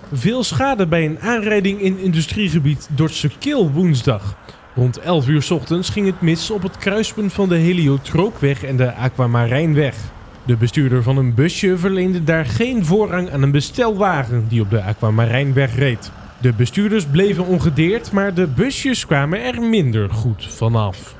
Veel schade bij een aanrijding in industriegebied Dordtse Kil woensdag. Rond 11 uur 's ochtends ging het mis op het kruispunt van de Heliotroopweg en de Aquamarijnweg. De bestuurder van een busje verleende daar geen voorrang aan een bestelwagen die op de Aquamarijnweg reed. De bestuurders bleven ongedeerd, maar de busjes kwamen er minder goed vanaf.